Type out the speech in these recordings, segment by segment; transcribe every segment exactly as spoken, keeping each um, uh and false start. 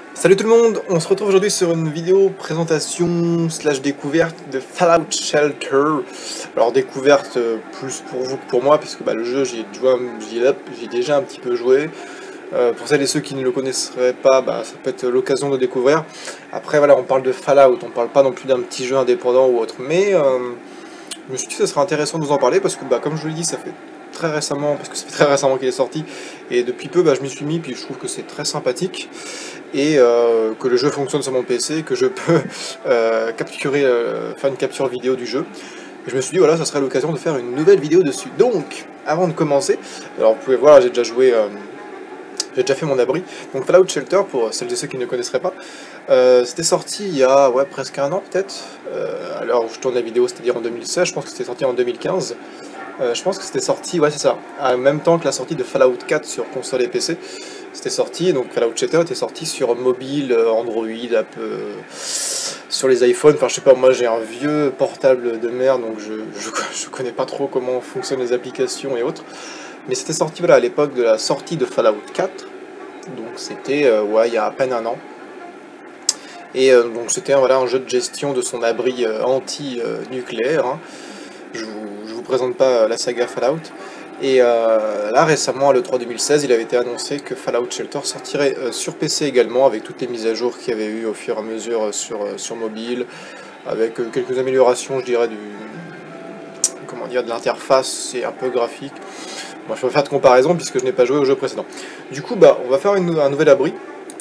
Salut tout le monde, on se retrouve aujourd'hui sur une vidéo présentation slash découverte de Fallout Shelter. Alors découverte euh, plus pour vous que pour moi, puisque bah, le jeu j'y ai, joué un- j'y ai- j'y ai déjà un petit peu joué. Euh, pour celles et ceux qui ne le connaisseraient pas, bah, ça peut être l'occasion de découvrir. Après voilà, on parle de Fallout, on parle pas non plus d'un petit jeu indépendant ou autre, mais euh, je me suis dit que ce serait intéressant de vous en parler, parce que bah, comme je vous l'ai dit, ça fait très récemment, parce que ça fait très récemment qu'il est sorti, et depuis peu bah, je m'y suis mis, puis je trouve que c'est très sympathique et euh, que le jeu fonctionne sur mon P C, que je peux euh, capturer, euh, faire une capture vidéo du jeu. Et je me suis dit, voilà, ça serait l'occasion de faire une nouvelle vidéo dessus. Donc, avant de commencer, alors vous pouvez voir, j'ai déjà joué, euh, j'ai déjà fait mon abri. Donc Fallout Shelter, pour celles et ceux qui ne connaisseraient pas, euh, c'était sorti il y a ouais, presque un an peut-être, euh, à l'heure où je tourne la vidéo, c'est-à-dire en deux mille seize, je pense que c'était sorti en deux mille quinze. Euh, je pense que c'était sorti, ouais c'est ça, en même temps que la sortie de Fallout quatre sur console et P C. C'était sorti, donc Fallout Shelter était sorti sur mobile, euh, Android, un peu euh, sur les iPhones. Enfin, je sais pas, moi j'ai un vieux portable de merde, donc je, je, je connais pas trop comment fonctionnent les applications et autres. Mais c'était sorti voilà, à l'époque de la sortie de Fallout quatre, donc c'était euh, ouais, il y a à peine un an. Et euh, donc c'était voilà, un jeu de gestion de son abri euh, anti-nucléaire. Hein. Je vous, je vous présente pas la saga Fallout. Et euh, là récemment, à l'E trois deux mille seize, il avait été annoncé que Fallout Shelter sortirait euh, sur P C également, avec toutes les mises à jour qu'il y avait eu au fur et à mesure euh, sur, euh, sur mobile, avec euh, quelques améliorations, je dirais, du, comment dire, de l'interface et un peu graphique. Moi, je peux faire de comparaison puisque je n'ai pas joué au jeu précédent. Du coup, bah, on va faire une, un nouvel abri.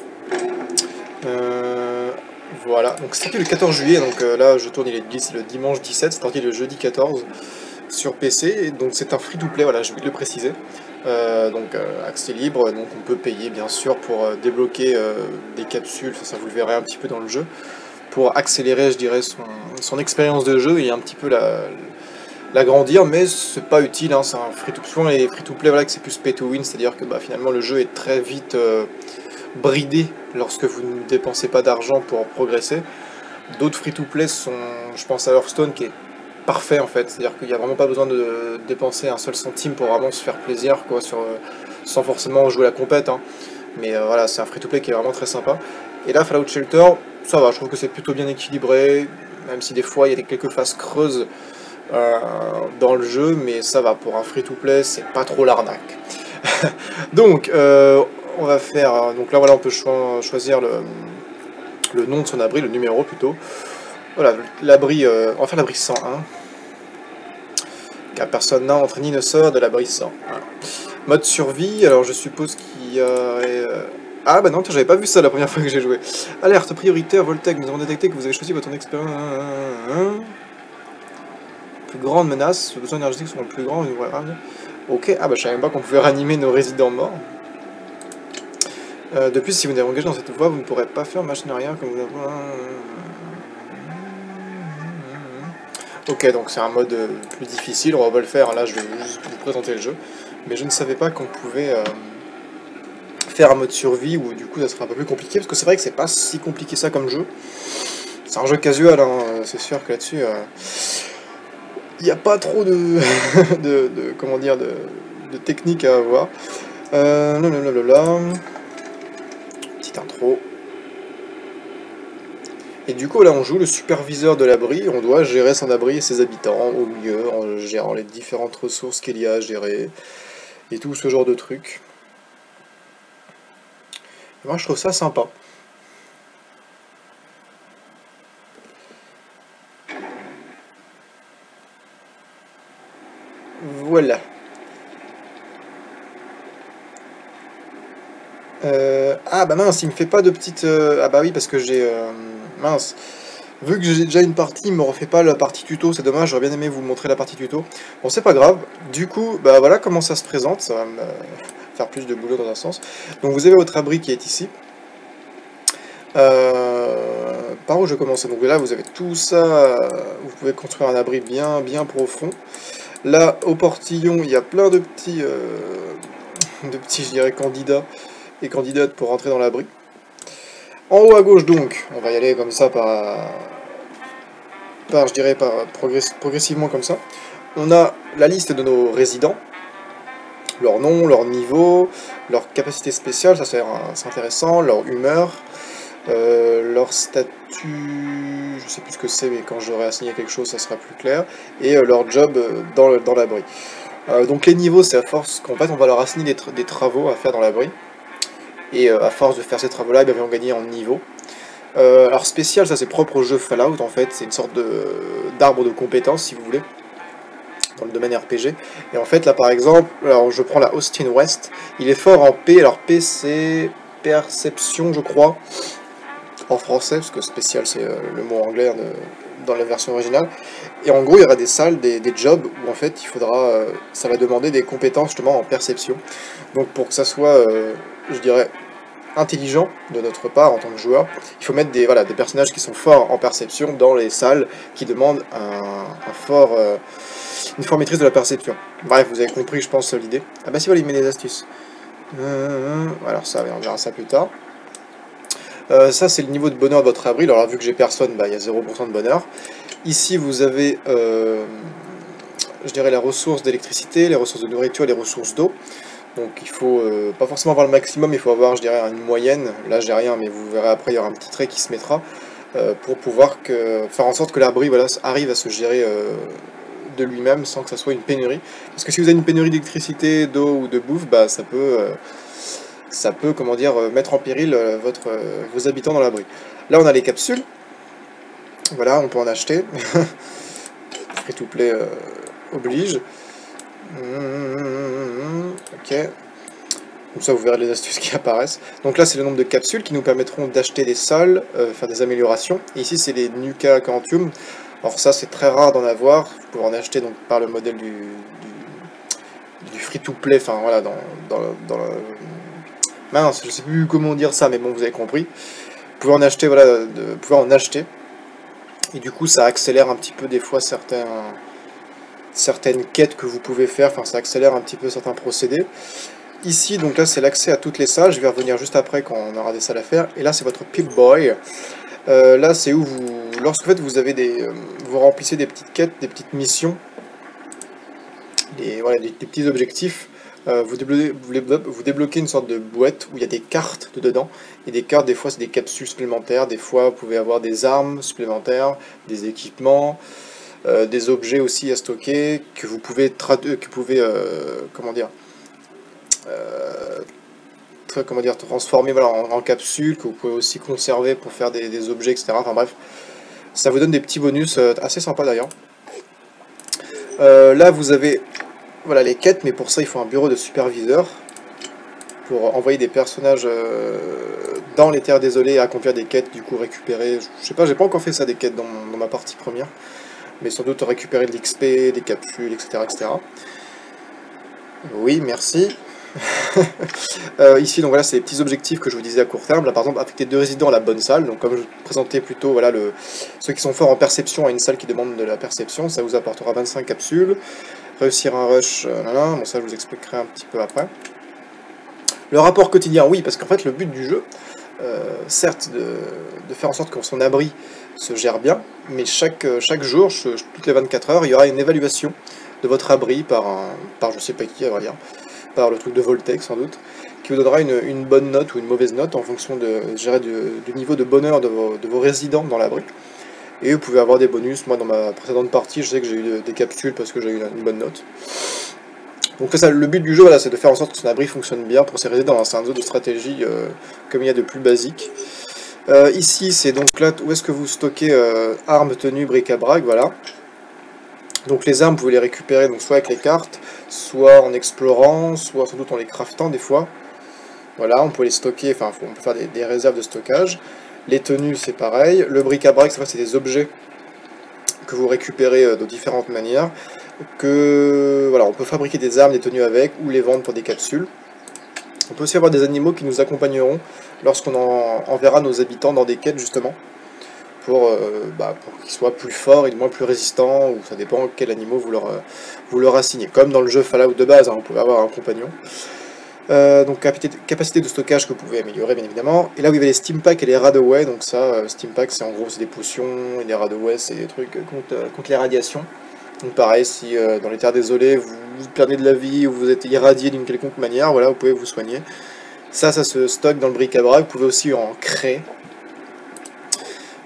Euh, voilà, donc c'est sorti le quatorze juillet, donc euh, là je tourne, il est dix, le dimanche dix-sept, c'est sorti le jeudi quatorze sur P C, et donc c'est un free-to-play, voilà, je vais le préciser. Euh, donc euh, accès libre, donc on peut payer bien sûr pour euh, débloquer euh, des capsules, ça, ça vous le verrez un petit peu dans le jeu, pour accélérer, je dirais, son, son expérience de jeu et un petit peu la, l'agrandir, mais c'est pas utile, hein, c'est un free-to-play, et free-to-play, voilà, que c'est plus pay to win, c'est-à-dire que bah, finalement le jeu est très vite euh, bridé lorsque vous ne dépensez pas d'argent pour progresser. D'autres free-to-play sont, je pense à Hearthstone, qui est parfait en fait, c'est-à-dire qu'il n'y a vraiment pas besoin de dépenser un seul centime pour vraiment se faire plaisir, quoi, sur, euh, sans forcément jouer la compète, hein. Mais euh, voilà, c'est un free-to-play qui est vraiment très sympa. Et là, Fallout Shelter, ça va, je trouve que c'est plutôt bien équilibré, même si des fois il y a quelques phases creuses euh, dans le jeu, mais ça va, pour un free-to-play, c'est pas trop l'arnaque. Donc, euh, on va faire, donc là voilà, on peut cho choisir le, le nom de son abri, le numéro plutôt. Voilà, l'abri, euh, on va faire l'abri cent un. Car personne n'entre ni ne sort de l'abri cent un. Mode survie, alors je suppose qu'il y a... Euh... Ah bah non, j'avais pas vu ça la première fois que j'ai joué. Alerte prioritaire, Voltec, nous avons détecté que vous avez choisi votre expérience... Plus grande menace, les besoins énergétiques sont plus grands. Ok, ah bah je savais même pas qu'on pouvait ranimer nos résidents morts. Euh, de plus, si vous n'êtes engagé dans cette voie, vous ne pourrez pas faire machine arrière comme vous avez... Ok, donc c'est un mode euh, plus difficile, on va pas le faire, là je vais juste vous présenter le jeu. Mais je ne savais pas qu'on pouvait euh, faire un mode survie où du coup ça serait un peu plus compliqué, parce que c'est vrai que c'est pas si compliqué ça comme jeu. C'est un jeu casual, hein, c'est sûr que là-dessus, il euh, n'y a pas trop de, de, de, comment dire, de, de technique à avoir. Euh, lalalala. Petite intro. Et du coup là on joue le superviseur de l'abri, on doit gérer son abri et ses habitants au mieux, en gérant les différentes ressources qu'il y a à gérer, et tout ce genre de trucs. Et moi je trouve ça sympa. Voilà. Euh, ah bah mince, il me fait pas de petite... Euh, ah bah oui, parce que j'ai... Euh, mince. Vu que j'ai déjà une partie, il me refait pas la partie tuto, c'est dommage, j'aurais bien aimé vous montrer la partie tuto. Bon, c'est pas grave. Du coup, bah voilà comment ça se présente, ça va me faire plus de boulot dans un sens. Donc vous avez votre abri qui est ici. Euh, par où je commence? Donc là, vous avez tout ça, vous pouvez construire un abri bien, bien profond. Là, au portillon, il y a plein de petits, euh, de petits, je dirais, candidats et candidates pour rentrer dans l'abri. En haut à gauche, donc, on va y aller comme ça par, par je dirais, par progress, progressivement comme ça. On a la liste de nos résidents, leur nom, leur niveau, leur capacité spéciale, ça c'est intéressant, leur humeur, Euh, leur statut, je sais plus ce que c'est, mais quand j'aurai assigné quelque chose, ça sera plus clair. Et euh, leur job euh, dans, le- dans l'abri. Euh, donc les niveaux, c'est à force qu'en fait, on va leur assigner des, tra- des travaux à faire dans l'abri. Et euh, à force de faire ces travaux-là, ils vont gagner en niveau. Euh, alors spécial, ça c'est propre au jeu Fallout en fait, c'est une sorte de d'arbre de compétences si vous voulez, dans le domaine R P G. Et en fait là par exemple, alors je prends la Austin West, il est fort en P, alors P c'est perception je crois, en français, parce que spécial c'est euh, le mot anglais hein, de- dans la version originale. Et en gros il y aura des salles, des, des jobs où en fait il faudra, euh, ça va demander des compétences justement en perception. Donc pour que ça soit, euh, je dirais, intelligent de notre part en tant que joueur, il faut mettre des, voilà, des personnages qui sont forts en perception dans les salles qui demandent un, un fort, euh, une forte maîtrise de la perception. Bref, vous avez compris, je pense, l'idée. Ah bah si, voilà, il met des astuces. Euh, alors ça, on verra ça plus tard. Euh, ça, c'est le niveau de bonheur de votre abri. Alors vu que j'ai personne, bah, il y a zéro pour cent de bonheur. Ici, vous avez, euh, je dirais, les ressources d'électricité, les ressources de nourriture, les ressources d'eau. Donc il faut euh, pas forcément avoir le maximum, il faut avoir, je dirais, une moyenne. Là j'ai rien, mais vous verrez après il y aura un petit trait qui se mettra euh, pour pouvoir que, faire en sorte que l'abri voilà, arrive à se gérer euh, de lui-même sans que ça soit une pénurie. Parce que si vous avez une pénurie d'électricité, d'eau ou de bouffe, bah ça peut, euh, ça peut comment dire, euh, mettre en péril euh, votre, euh, vos habitants dans l'abri. Là on a les capsules, voilà, on peut en acheter. Free to play euh, oblige. Mmh, ok. Comme ça, vous verrez les astuces qui apparaissent. Donc là, c'est le nombre de capsules qui nous permettront d'acheter des sols, euh, faire des améliorations. Et ici, c'est les Nuka Quantum. Alors ça, c'est très rare d'en avoir. Vous pouvez en acheter donc par le modèle du, du, du free-to-play. Enfin, voilà, dans, dans, le- dans le... Mince, je sais plus comment dire ça, mais bon, vous avez compris. Vous pouvez en acheter, voilà, de, vous pouvez en acheter. Et du coup, ça accélère un petit peu des fois certains, certaines quêtes que vous pouvez faire. Enfin, ça accélère un petit peu certains procédés. Ici, donc là, c'est l'accès à toutes les salles. Je vais revenir juste après quand on aura des salles à faire. Et là, c'est votre Pip-Boy. Euh, là, c'est où vous... Lorsque en fait, vous avez des... euh, vous remplissez des petites quêtes, des petites missions, des, voilà, des, des petits objectifs. Euh, vous, débloquez, vous, déblo- vous débloquez une sorte de boîte où il y a des cartes dedans. Et des cartes, des fois, c'est des capsules supplémentaires. Des fois, vous pouvez avoir des armes supplémentaires, des équipements, euh, des objets aussi à stocker que vous pouvez... trad- que vous pouvez euh, comment dire euh, comment dire, transformer voilà, en, en capsule, que vous pouvez aussi conserver pour faire des, des objets, et cetera. Enfin bref, ça vous donne des petits bonus euh, assez sympas d'ailleurs. Euh, là, vous avez voilà, les quêtes, mais pour ça, il faut un bureau de superviseur pour envoyer des personnages euh, dans les terres désolées et accomplir des quêtes, du coup récupérer, je sais pas, j'ai pas encore fait ça des quêtes dans, dans ma partie première, mais sans doute récupérer de l'X P, des capsules, et cetera, et cetera. Oui, merci. Euh, ici, donc voilà, c'est les petits objectifs que je vous disais à court terme. Là, par exemple, affecter deux résidents à la bonne salle. Donc, comme je vous présentais plutôt, voilà, le, ceux qui sont forts en perception à une salle qui demande de la perception, ça vous apportera vingt-cinq capsules. Réussir un rush, euh, là, là, bon, ça je vous expliquerai un petit peu après. Le rapport quotidien, oui, parce qu'en fait, le but du jeu, euh, certes, de, de faire en sorte que son abri se gère bien, mais chaque, chaque jour, je, toutes les vingt-quatre heures, il y aura une évaluation de votre abri par, un, par je sais pas qui, à vrai dire, par le truc de Voltec sans doute, qui vous donnera une, une bonne note ou une mauvaise note en fonction de, je dirais, du, du niveau de bonheur de vos, de vos résidents dans l'abri. Et vous pouvez avoir des bonus. Moi, dans ma précédente partie, je sais que j'ai eu des capsules parce que j'ai eu une bonne note. Donc ça, le but du jeu, voilà, c'est de faire en sorte que son abri fonctionne bien pour ses résidents. C'est un jeu de stratégie euh, comme il y a de plus basique. Euh, ici, c'est donc là où est-ce que vous stockez euh, armes, tenues, bric-à-brac, voilà. Donc les armes, vous pouvez les récupérer donc soit avec les cartes, soit en explorant, soit sans doute en les craftant des fois. Voilà, on peut les stocker, enfin on peut faire des, des réserves de stockage. Les tenues, c'est pareil. Le bric-à-brac, c'est des objets que vous récupérez euh, de différentes manières. Que voilà, on peut fabriquer des armes, des tenues avec, ou les vendre pour des capsules. On peut aussi avoir des animaux qui nous accompagneront lorsqu'on en, enverra nos habitants dans des quêtes justement, pour, euh, bah, pour qu'ils soient plus forts et moins plus résistants, ou ça dépend quel animal vous leur, euh, vous leur assignez. Comme dans le jeu Fallout de base, hein, vous pouvez avoir un compagnon. Euh, donc capacité, capacité de stockage que vous pouvez améliorer bien évidemment. Et là vous avez les Stimpaks et les Radaway, donc ça, euh, Stimpaks c'est en gros c'est des potions, et les Radaway c'est des trucs contre, euh, contre les radiations. Donc pareil, si euh, dans les terres désolées vous, vous perdez de la vie ou vous êtes irradié d'une quelconque manière, voilà, vous pouvez vous soigner. Ça, ça se stocke dans le bric-à-brac, vous pouvez aussi en créer.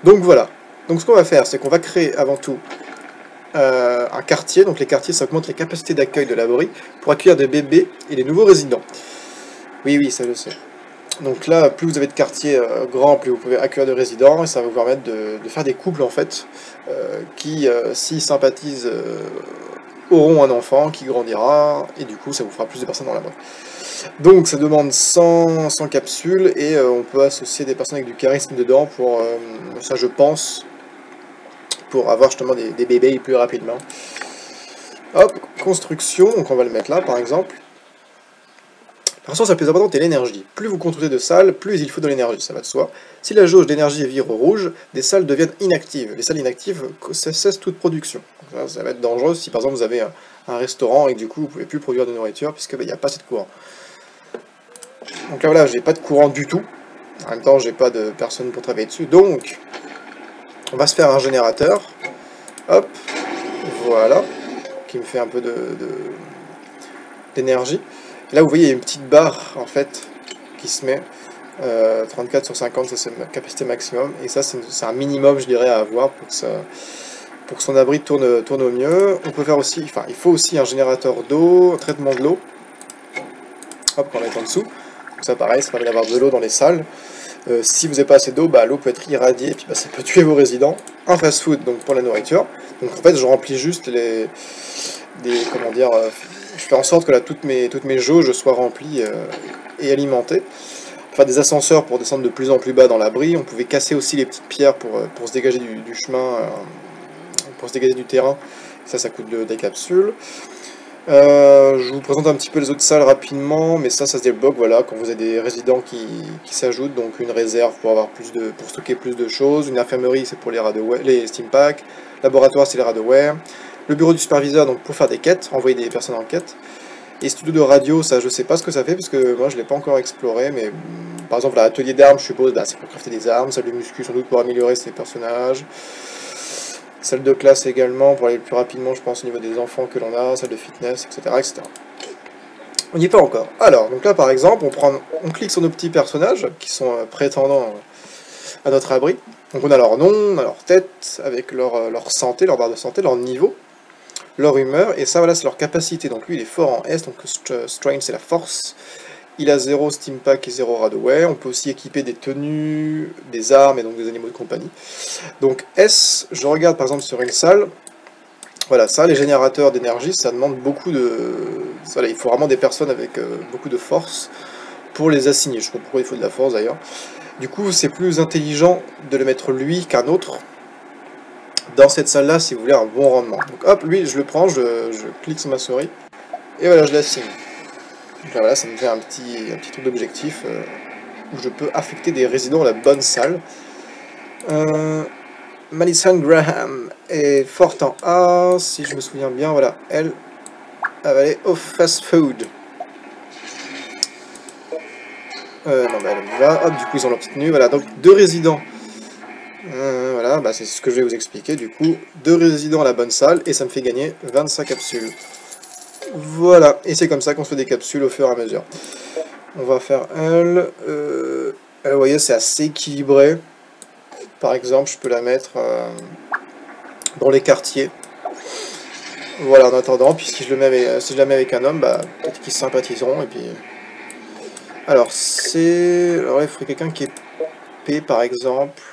Donc voilà. Donc ce qu'on va faire, c'est qu'on va créer avant tout euh, un quartier. Donc les quartiers, ça augmente les capacités d'accueil de l'abri pour accueillir des bébés et des nouveaux résidents. Oui, oui, ça je sais. Donc là, plus vous avez de quartiers euh, grands, plus vous pouvez accueillir de résidents, et ça va vous permettre de, de faire des couples en fait, euh, qui, euh, s'ils sympathisent, euh, auront un enfant qui grandira, et du coup ça vous fera plus de personnes dans l'abri. Donc ça demande cent, cent capsules, et euh, on peut associer des personnes avec du charisme dedans pour, euh, ça je pense, pour avoir justement des, des bébés plus rapidement. Hop, construction, donc on va le mettre là par exemple. La ressource la plus importante est l'énergie. Plus vous construisez de salles, plus il faut de l'énergie, ça va de soi. Si la jauge d'énergie vire au rouge, des salles deviennent inactives. Les salles inactives cessent toute production. Ça, ça va être dangereux si par exemple vous avez un, un restaurant et que du coup vous ne pouvez plus produire de nourriture puisque il n'y a pas assez de courant. Donc là voilà, j'ai pas de courant du tout. En même temps, j'ai pas de personne pour travailler dessus. Donc, on va se faire un générateur. Hop, voilà, qui me fait un peu de d'énergie. Là, vous voyez, il y a une petite barre, en fait, qui se met. Euh, trente-quatre sur cinquante, ça c'est ma capacité maximum. Et ça, c'est un minimum, je dirais, à avoir pour que, ça, pour que son abri tourne, tourne au mieux. On peut faire aussi, enfin, il faut aussi un générateur d'eau, un traitement de l'eau. Hop, qu'on va mettre en dessous. Donc ça, pareil, ça permet d'avoir de l'eau dans les salles. Euh, si vous n'avez pas assez d'eau, bah, l'eau peut être irradiée, et puis bah, ça peut tuer vos résidents. Un fast-food, donc pour la nourriture. Donc en fait, je remplis juste les... des, comment dire... Euh, je fais en sorte que là, toutes mes, toutes mes jauges soient remplies euh, et alimentées. Enfin, des ascenseurs pour descendre de plus en plus bas dans l'abri. On pouvait casser aussi les petites pierres pour, pour se dégager du, du chemin, euh, pour se dégager du terrain. Ça, ça coûte de, des capsules. Euh, je vous présente un petit peu les autres salles rapidement, mais ça, ça se débloque, voilà, quand vous avez des résidents qui, qui s'ajoutent, donc une réserve pour avoir plus de, pour stocker plus de choses, une infirmerie, c'est pour les Radaway, les Stimpaks, laboratoire, c'est les Radaway, le bureau du superviseur, donc pour faire des quêtes, envoyer des personnes en quête, et studio de radio, ça, je sais pas ce que ça fait, parce que moi, je l'ai pas encore exploré, mais par exemple, l'atelier d'armes, je suppose, bah, c'est pour crafter des armes, salle de muscu, sans doute pour améliorer ses personnages. Salle de classe également, pour aller plus rapidement, je pense, au niveau des enfants que l'on a, salle de fitness, et cetera, et cetera. On n'y est pas encore. Alors, donc là, par exemple, on, prend, on clique sur nos petits personnages, qui sont euh, prétendants à notre abri. Donc on a leur nom, on a leur tête, avec leur, euh, leur santé, leur barre de santé, leur niveau, leur humeur, et ça, voilà, c'est leur capacité. Donc lui, il est fort en S, donc Strength, c'est la force. Il a zéro Stimpack et zéro Radaway. On peut aussi équiper des tenues, des armes et donc des animaux de compagnie. Donc S, je regarde par exemple sur une salle. Voilà, ça, les générateurs d'énergie, ça demande beaucoup de... Voilà, il faut vraiment des personnes avec euh, beaucoup de force pour les assigner. Je sais pas pourquoi il faut de la force d'ailleurs. Du coup, c'est plus intelligent de le mettre lui qu'un autre dans cette salle-là si vous voulez un bon rendement. Donc hop, lui, je le prends, je, je clique sur ma souris et voilà, je l'assigne. Donc là, voilà, ça me fait un petit, un petit truc d'objectif euh, où je peux affecter des résidents à la bonne salle. Euh, Madison Graham est forte en A, si je me souviens bien, voilà, elle, elle va aller au fast food. Euh, non, mais elle va, hop, du coup ils ont leur petite tenue, voilà, donc deux résidents. Euh, voilà, bah, c'est ce que je vais vous expliquer, du coup, deux résidents à la bonne salle, et ça me fait gagner vingt-cinq capsules. Voilà, et c'est comme ça qu'on se fait des capsules au fur et à mesure. On va faire elle. Euh, elle, vous voyez, c'est assez équilibré. Par exemple, je peux la mettre euh, dans les quartiers. Voilà, en attendant, puis si je, le mets avec, si je la mets avec un homme, bah, peut-être qu'ils sympathiseront, et puis... Alors, c'est... Alors, il faudrait quelqu'un qui est P, par exemple.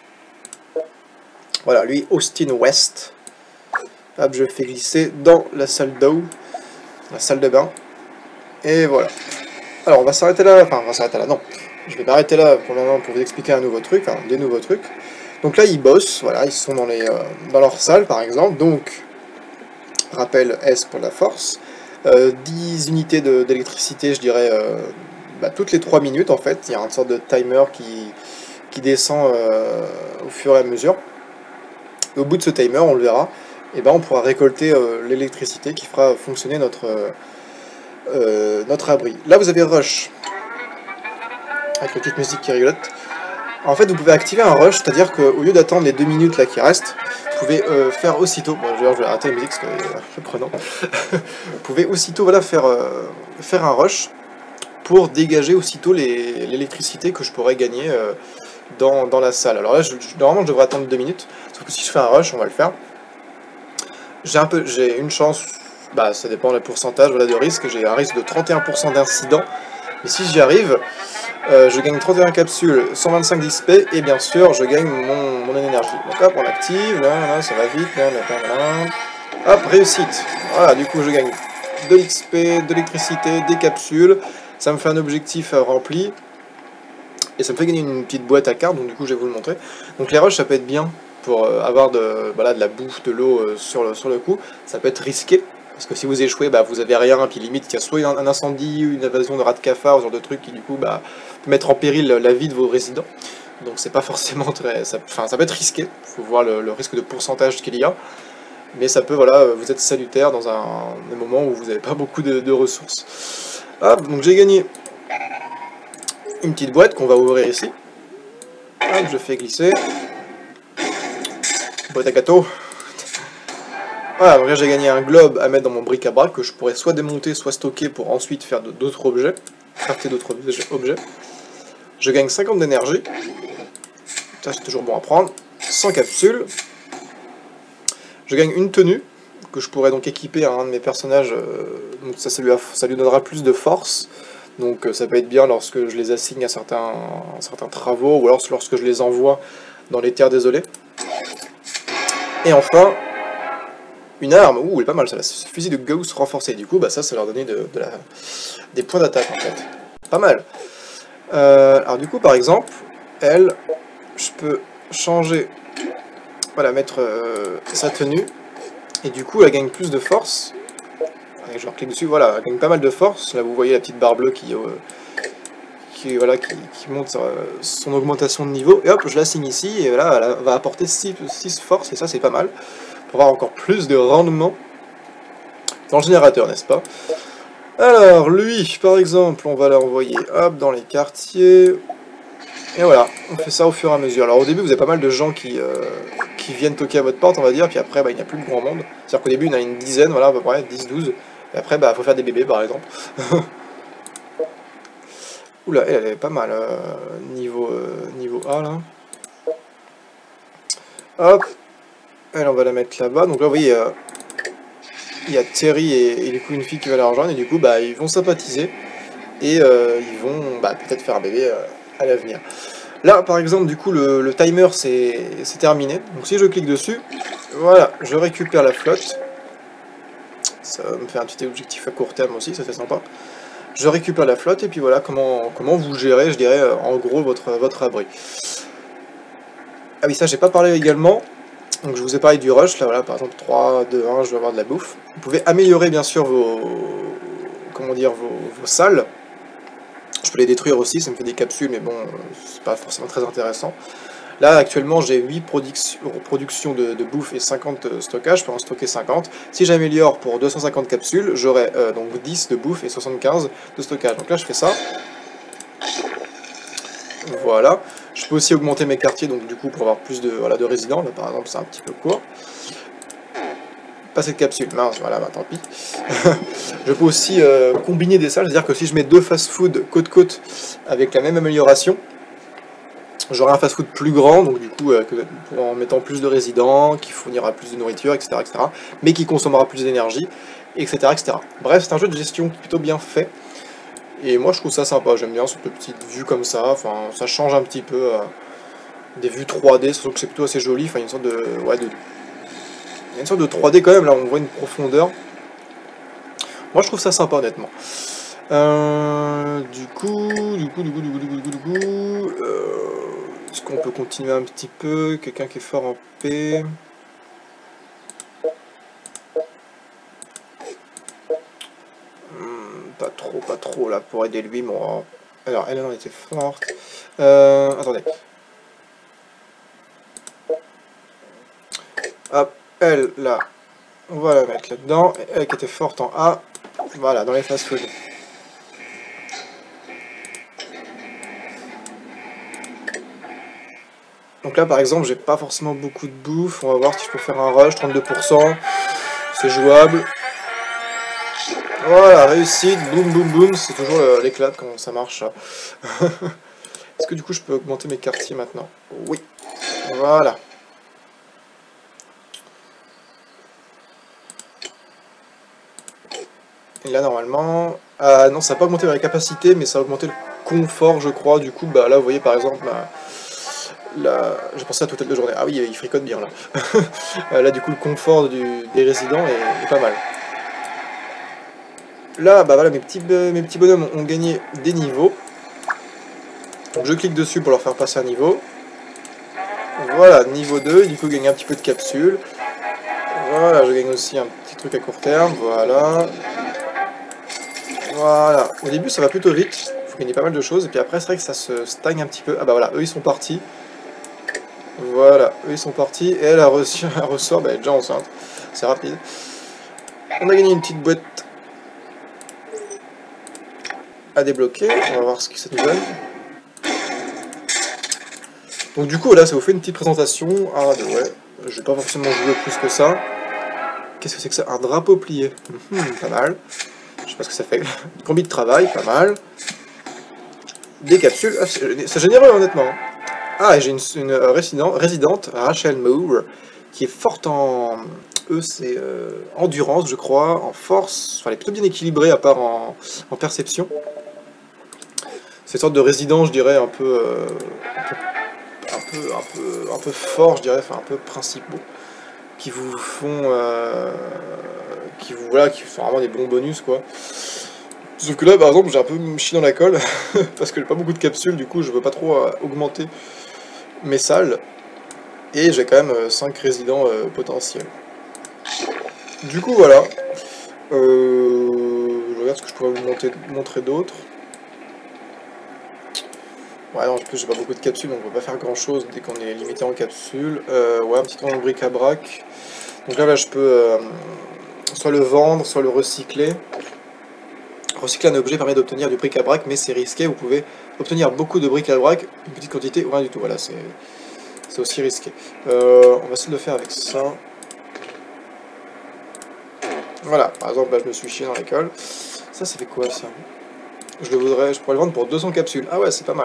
Voilà, lui, Austin West. Hop, je le fais glisser dans la salle d'eau. La salle de bain, et voilà. Alors on va s'arrêter là, enfin on va s'arrêter là, non, je vais m'arrêter là pour le moment pour vous expliquer un nouveau truc, enfin des nouveaux trucs. Donc là ils bossent, voilà, ils sont dans, les, euh, dans leur salle par exemple, donc, rappel S pour la force, euh, dix unités d'électricité je dirais, euh, bah, toutes les trois minutes en fait, il y a une sorte de timer qui, qui descend euh, au fur et à mesure. Et au bout de ce timer, on le verra, et ben on pourra récolter euh, l'électricité qui fera fonctionner notre, euh, euh, notre abri. Là vous avez Rush, avec la petite musique qui rigolote. En fait vous pouvez activer un Rush, c'est-à-dire qu'au lieu d'attendre les deux minutes là qui restent, vous pouvez euh, faire aussitôt, bon je vais arrêter la musique parce que c'est un peu prenant, vous pouvez aussitôt voilà, faire, euh, faire un Rush pour dégager aussitôt l'électricité que je pourrais gagner euh, dans, dans la salle. Alors là, je, je, normalement, je devrais attendre deux minutes, sauf que si je fais un rush, on va le faire. J'ai un peu, j'ai une chance, bah ça dépend du pourcentage voilà, de risque, j'ai un risque de trente et un pour cent d'incident, mais si j'y arrive, euh, je gagne trente et un capsules, cent vingt-cinq d'X P, et bien sûr, je gagne mon, mon énergie. Donc hop, on active, là, là, ça va vite, là, là, là, là. Hop, réussite. Voilà, du coup, je gagne de l'X P, de l'électricité, des capsules, ça me fait un objectif euh, rempli, et ça me fait gagner une petite boîte à cartes, donc du coup, je vais vous le montrer. Donc les rushs, ça peut être bien pour euh, avoir de, voilà, de la bouffe, de l'eau euh, sur, le, sur le coup, ça peut être risqué. Parce que si vous échouez, bah, vous avez rien, puis limite, il y a soit un, un incendie, une invasion de rats de cafard, ce genre de truc qui du coup bah, peut mettre en péril la vie de vos résidents. Donc c'est pas forcément très... Ça, enfin, ça peut être risqué, il faut voir le, le risque de pourcentage qu'il y a. Mais ça peut, voilà, vous êtes salutaire dans un, un moment où vous n'avez pas beaucoup de, de ressources. Hop, donc j'ai gagné une petite boîte qu'on va ouvrir ici. Hop, je fais glisser. Boîte à gâteau. Voilà, donc là j'ai gagné un globe à mettre dans mon bric-à-brac que je pourrais soit démonter, soit stocker pour ensuite faire d'autres objets, crafter d'autres objets. Je gagne cinquante d'énergie, ça c'est toujours bon à prendre, cent capsules. Je gagne une tenue que je pourrais donc équiper à un de mes personnages, donc ça, ça, lui, a, ça lui donnera plus de force. Donc ça peut être bien lorsque je les assigne à certains, à certains travaux, ou alors lorsque je les envoie dans les terres désolées. Et enfin, une arme, ouh, elle est pas mal, ça, ce fusil de Gauss renforcé, du coup, bah ça, ça leur donnait de, de la, des points d'attaque, en fait. Pas mal. Euh, alors du coup, par exemple, elle, je peux changer, voilà, mettre euh, sa tenue, et du coup, elle gagne plus de force. Et je clique dessus, voilà, elle gagne pas mal de force. Là, vous voyez la petite barre bleue qui, euh, qui, voilà, qui, qui monte euh, son augmentation de niveau, et hop, je l'assigne ici, et là, elle va apporter six, six forces, et ça, c'est pas mal. Pour avoir encore plus de rendement dans le générateur, n'est-ce pas? Alors, lui, par exemple, on va l'envoyer, hop, dans les quartiers, et voilà, on fait ça au fur et à mesure. Alors, au début, vous avez pas mal de gens qui, euh, qui viennent toquer à votre porte, on va dire, puis après, bah, il n'y a plus de grand monde. C'est-à-dire qu'au début, il y en a une dizaine, voilà, à peu près, dix douze, et après, bah, faut faire des bébés, par exemple. Oula, elle, elle est pas mal, euh, niveau, euh, niveau A, là. Hop. Elle, on va la mettre là-bas. Donc là, vous voyez, euh, il y a Terry et, et du coup une fille qui va la rejoindre. Et du coup, bah, ils vont sympathiser. Et euh, ils vont bah, peut-être faire un bébé euh, à l'avenir. Là, par exemple, du coup, le, le timer, c'est terminé. Donc si je clique dessus, voilà, je récupère la flotte. Ça me fait un petit objectif à court terme aussi, ça c'est sympa. Je récupère la flotte, et puis voilà, comment, comment vous gérez, je dirais, en gros, votre, votre abri. Ah oui, ça, j'ai pas parlé également. Donc je vous ai parlé du rush, là voilà, par exemple trois, deux, un, je vais avoir de la bouffe. Vous pouvez améliorer bien sûr vos, comment dire, vos, vos salles. Je peux les détruire aussi, ça me fait des capsules, mais bon, c'est pas forcément très intéressant. Là actuellement j'ai huit produc productions de, de bouffe et cinquante stockages, je peux en stocker cinquante. Si j'améliore pour deux cent cinquante capsules, j'aurai euh, donc dix de bouffe et soixante-quinze de stockage. Donc là je fais ça. Voilà. Je peux aussi augmenter mes quartiers, donc du coup pour avoir plus de, voilà, de résidents. Là par exemple c'est un petit peu court. Pas cette capsule, mince, voilà, bah tant pis. Je peux aussi euh, combiner des salles, c'est-à-dire que si je mets deux fast-food côte-côte avec la même amélioration, j'aurai un fast-food plus grand, donc du coup euh, que, en mettant plus de résidents, qui fournira plus de nourriture, et cetera, et cetera, mais qui consommera plus d'énergie, et cetera, et cetera. Bref, c'est un jeu de gestion plutôt bien fait. Et moi je trouve ça sympa, j'aime bien cette petite vue comme ça, enfin ça change un petit peu euh, des vues trois D, surtout que c'est plutôt assez joli, enfin une sorte de, ouais, de... Il y a une sorte de trois D quand même, là on voit une profondeur. Moi je trouve ça sympa honnêtement. Euh, du coup, du coup, du coup, du coup, du coup, du coup, du coup, euh, est-ce qu'on peut continuer un petit peu? Quelqu'un qui est fort en P. Pas trop, pas trop là pour aider lui, bon. Alors elle en était forte. Euh, attendez. Hop, elle là, on va la mettre là-dedans. Elle qui était forte en A, voilà, dans les fast-food. Donc là par exemple, j'ai pas forcément beaucoup de bouffe. On va voir si je peux faire un rush, trente-deux pour cent. C'est jouable. Voilà, réussite, boum boum boum, c'est toujours l'éclat quand ça marche. Est-ce que du coup je peux augmenter mes quartiers maintenant? Oui. Voilà. Et là normalement... Ah non, ça n'a pas augmenté la capacité, mais ça a augmenté le confort, je crois. Du coup, bah là, vous voyez par exemple... Bah, là, j'ai pensé à toute la journée. Ah oui, il fricote bien là. Là, du coup, le confort du, des résidents est, est pas mal. Là, bah voilà, mes petits, mes petits bonhommes ont gagné des niveaux. Donc je clique dessus pour leur faire passer un niveau. Voilà, niveau deux, et du coup je gagne un petit peu de capsule. Voilà, je gagne aussi un petit truc à court terme, voilà. Voilà, au début ça va plutôt vite, il faut gagner pas mal de choses, et puis après c'est vrai que ça se stagne un petit peu. Ah bah voilà, eux ils sont partis. Voilà, eux ils sont partis, et elle a reçu un ressort, bah elle est déjà enceinte, c'est rapide. On a gagné une petite boîte à débloquer, on va voir ce que ça nous donne. Donc du coup là ça vous fait une petite présentation. Ah de ouais, je vais pas forcément jouer plus que ça. Qu'est-ce que c'est que ça? Un drapeau plié. Mmh, pas mal. Je sais pas ce que ça fait. Combi de travail, pas mal. Des capsules. Ah, c'est généreux honnêtement. Ah, et j'ai une, une résident, résidente, Rachel Moore, qui est forte en... Eux c'est euh, endurance je crois, en force. Enfin elle est plutôt bien équilibrée à part en, en perception. C'est une sorte de résident je dirais un peu... Euh, un peu, un peu, un peu fort je dirais, enfin un peu principaux. Qui vous font... Euh, qui vous voilà, qui font vraiment des bons bonus quoi. Sauf que là par exemple j'ai un peu chié dans la colle parce que j'ai pas beaucoup de capsules, du coup je veux pas trop euh, augmenter mes salles et j'ai quand même euh, cinq résidents euh, potentiels. Du coup voilà, euh, je regarde ce que je pourrais vous monter, montrer d'autres. Ouais non en plus j'ai pas beaucoup de capsules donc on va pas faire grand chose dès qu'on est limité en capsules. Euh, ouais un petit tour de bric-à-brac. Donc là, là je peux euh, soit le vendre, soit le recycler. Recycler un objet permet d'obtenir du bric-à-brac, mais c'est risqué. Vous pouvez obtenir beaucoup de bric-à-brac, une petite quantité ou rien du tout. Voilà, c'est aussi risqué. Euh, on va essayer de le faire avec ça. Voilà, par exemple, là, je me suis chié dans l'école. Ça, ça fait quoi, ça? Je le voudrais, je pourrais le vendre pour deux cents capsules. Ah ouais, c'est pas mal.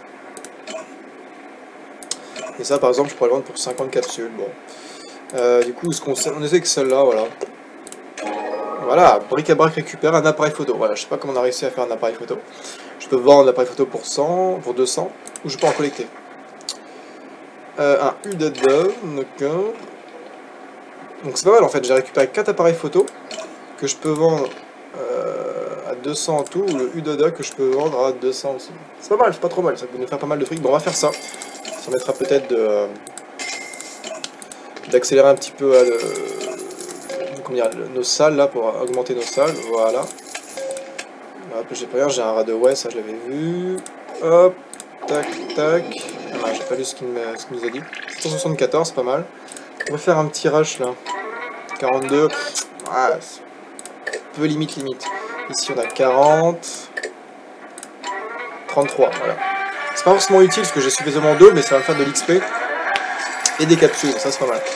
Et ça, par exemple, je pourrais le vendre pour cinquante capsules. Bon. Euh, du coup, ce qu'on on essaie que celle-là, voilà. Voilà, bric-à-brac récupère un appareil photo. Voilà, je sais pas comment on a réussi à faire un appareil photo. Je peux vendre l'appareil photo pour cent, pour deux cents, ou je peux en collecter. Euh, un U dada, d'accord. Donc c'est pas mal en fait, j'ai récupéré quatre appareils photo que je peux vendre euh, à deux cents en tout, ou le U dada que je peux vendre à deux cents aussi. C'est pas mal, c'est pas trop mal, ça peut nous faire pas mal de fric. Bon, on va faire ça. Ça mettra peut-être de euh, d'accélérer un petit peu à le, comment dire, nos salles là pour augmenter nos salles. Voilà. Hop, j'ai pas rien, j'ai un rat de ouais, ça je l'avais vu. Hop, tac, tac. Ah, j'ai pas lu ce qu'il qu nous a dit. cent soixante-quatorze, c'est pas mal. On va faire un petit rush là. quarante-deux. Ah, peu limite, limite. Ici on a quarante. trente-trois, voilà. C'est pas forcément utile parce que j'ai suffisamment d'eau, mais ça va me faire de l'X P. Et des capsules, ça c'est pas mal.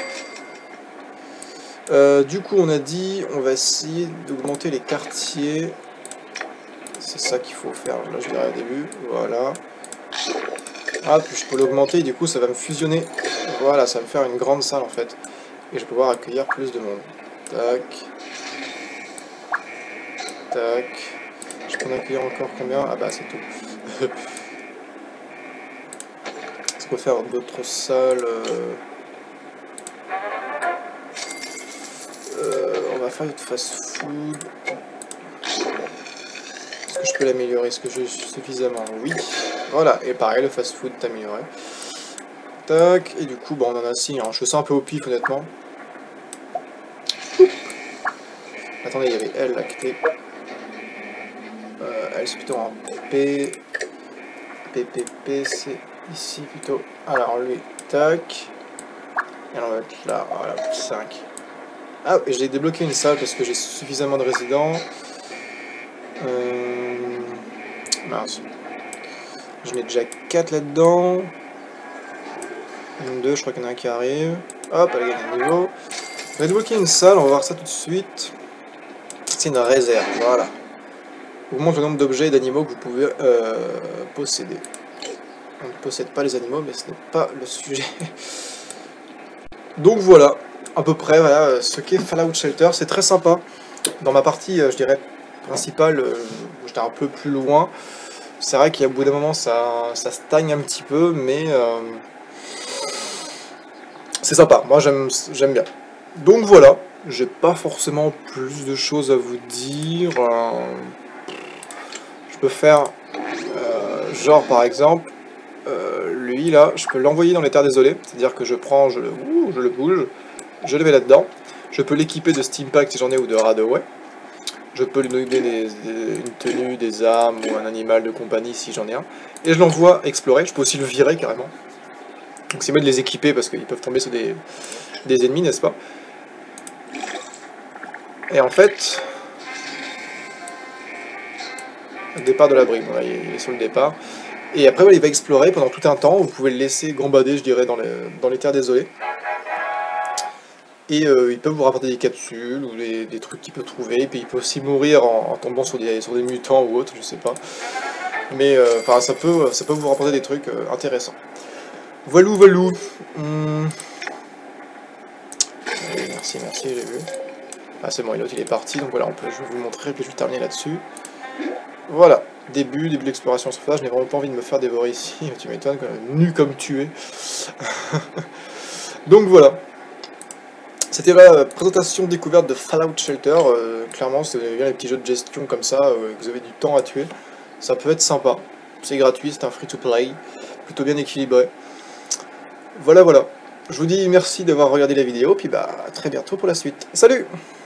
Euh, du coup, on a dit, on va essayer d'augmenter les quartiers. C'est ça qu'il faut faire, là je dirais au début. Voilà. Ah, puis je peux l'augmenter, du coup ça va me fusionner. Voilà, ça va me faire une grande salle en fait. Et je vais pouvoir accueillir plus de monde. Tac. Tac. Je peux en accueillir encore combien? Ah bah c'est tout. Est-ce qu'on peut faire d'autres salles? euh... Euh, on va faire du fast-food. Est-ce que je peux l'améliorer? Est-ce que j'ai suffisamment? Oui. Voilà, et pareil, le fast-food est amélioré. Tac, et du coup, bon, on en a six. Hein. Je fais ça un peu au pif, honnêtement. Oup. Attendez, il y avait elle là qui était. Euh, elle, c'est plutôt en P. P, P, P, c'est ici plutôt. Alors, lui, tac. Et on va être là, voilà, cinq. Ah, et j'ai débloqué une salle parce que j'ai suffisamment de résidents. Euh... Mince. J'en ai déjà quatre là-dedans. deux, je crois qu'il y en a un qui arrive. Hop, elle gagne un niveau. On va débloquer une salle, on va voir ça tout de suite. C'est une réserve, voilà. Augmente le nombre d'objets et d'animaux que vous pouvez euh, posséder. On ne possède pas les animaux, mais ce n'est pas le sujet. Donc voilà, à peu près, voilà, ce qu'est Fallout Shelter. C'est très sympa. Dans ma partie, je dirais, principale, j'étais un peu plus loin. C'est vrai qu'à bout d'un moment, ça, ça stagne un petit peu, mais euh, c'est sympa. Moi, j'aime j'aime bien. Donc voilà, j'ai pas forcément plus de choses à vous dire. Euh, je peux faire, euh, genre par exemple, euh, lui là, je peux l'envoyer dans les terres désolées. C'est-à-dire que je prends, je le, ouh, je le bouge, je le mets là-dedans. Je peux l'équiper de Steampack si j'en ai ou de Radaway. Je peux lui donner des, des, une tenue, des armes ou un animal de compagnie si j'en ai un. Et je l'envoie explorer. Je peux aussi le virer carrément. Donc c'est mieux de les équiper parce qu'ils peuvent tomber sur des, des ennemis, n'est-ce pas? Et en fait, le départ de l'abri, voilà, il est sur le départ. Et après, voilà, il va explorer pendant tout un temps. Vous pouvez le laisser gambader, je dirais, dans les, dans les terres désolées. Et euh, il peut vous rapporter des capsules ou des, des trucs qu'il peut trouver. Et puis il peut aussi mourir en, en tombant sur des, sur des mutants ou autres, je sais pas. Mais euh, enfin, ça peut, ça peut vous rapporter des trucs euh, intéressants. Voilou, voilou. Hum. Allez, merci, merci, j'ai vu. Ah, c'est bon, l'autre il est parti, donc voilà, on peut, je vais vous montrer, puis je vais terminer là-dessus. Voilà, début, début de l'exploration sauvage. Je n'ai vraiment pas envie de me faire dévorer ici. Tu m'étonnes, nu comme tu es. Donc voilà. C'était la présentation découverte de Fallout Shelter. Euh, clairement, si vous avez bien les petits jeux de gestion comme ça, euh, que vous avez du temps à tuer, ça peut être sympa. C'est gratuit, c'est un free-to-play, plutôt bien équilibré. Voilà, voilà. Je vous dis merci d'avoir regardé la vidéo, puis bah à très bientôt pour la suite. Salut!